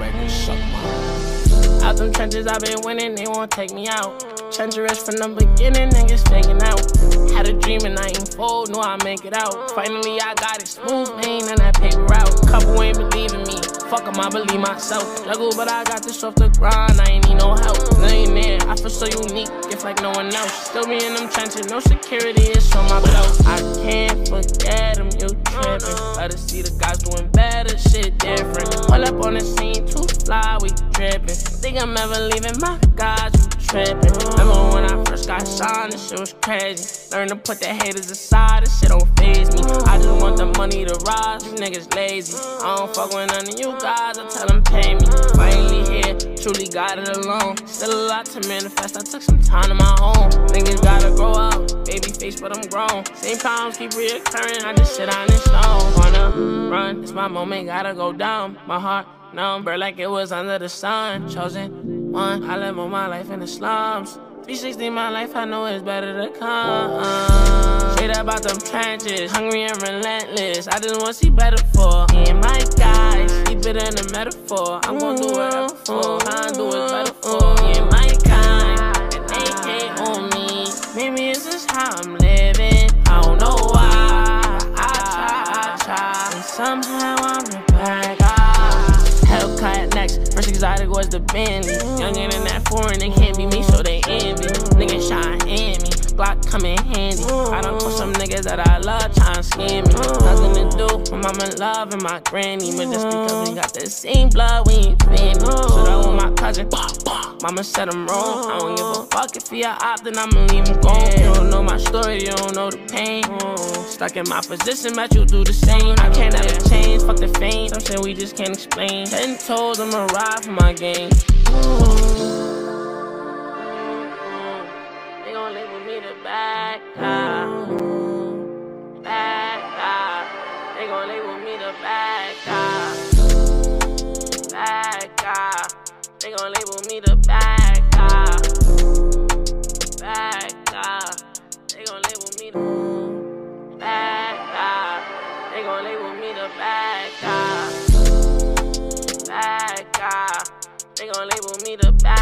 records, suck my. Out them trenches, I been winning, they won't take me out. Treacherous from the beginning, niggas faking out. Had a dream and I ain't fold, knew I'd make it out. Finally, I got it smooth, ain't none that paper route. Couple ain't believing me, fuck 'em, I believe myself. Juggle, but I got this off the grind, I ain't need no help. Millionaire, I feel so unique, gift like no one else. Still be in them trenches, no security, it's on my belt. I can't forget them, you trippin'. Better see the guys doing better, shit different. Pull up on the scene, too fly, we drippin'. Think I'm ever leaving my guys, you trippin'. Remember when I first got signed, this shit was crazy. Learn to put the haters aside, this shit don't faze me. I just want the money to rise, you niggas lazy. I don't fuck with none of you guys, I tell them pay me. Finally here, truly got it alone. Still a lot to manifest, I took some time on my own. Niggas gotta grow up, baby face but I'm grown. Same problems keep reoccurring, I just sit on this stone. Wanna run, it's my moment, gotta go down. My heart number like it was under the sun. Chosen one, I live all my life in the slums. 360 my life, I know it's better to come. Straight about them trenches, hungry and relentless. I just wanna see better for me and my guys. Keep it in a metaphor, I'm gonna do whatever for. Trying to do what's better for me and my kind. And they hate on me, maybe it's just how I'm living. I don't know why, I try, and somehow I'm the bad guy. Hellcat next, first exotic was the Bentley. Younger than that foreign, they can't be me, so they envy. Niggas shine in me, Glock come in handy. I done put some niggas that I love trying to scam me. Nothing to do, my mama love and my granny. But just because we got the same blood, we ain't family. So that was my cousin, mama said I'm wrong. I don't give a fuck if he a op, then I'ma leave him gone. You don't know my story, you don't know the pain. Stuck in my position, but you do the same. I can't ever change, fuck the fame. Some shit we just can't explain. 10 toes, I'ma ride for my game. They gon' label me the bad guy. Bad guy. They gon' label me the bad guy. Bad guy. They gon' label me the bad guy. Bad guy. They gon' label me the bad guy. They gon' label me the bad guy. Bad guy. They gon' label me the bad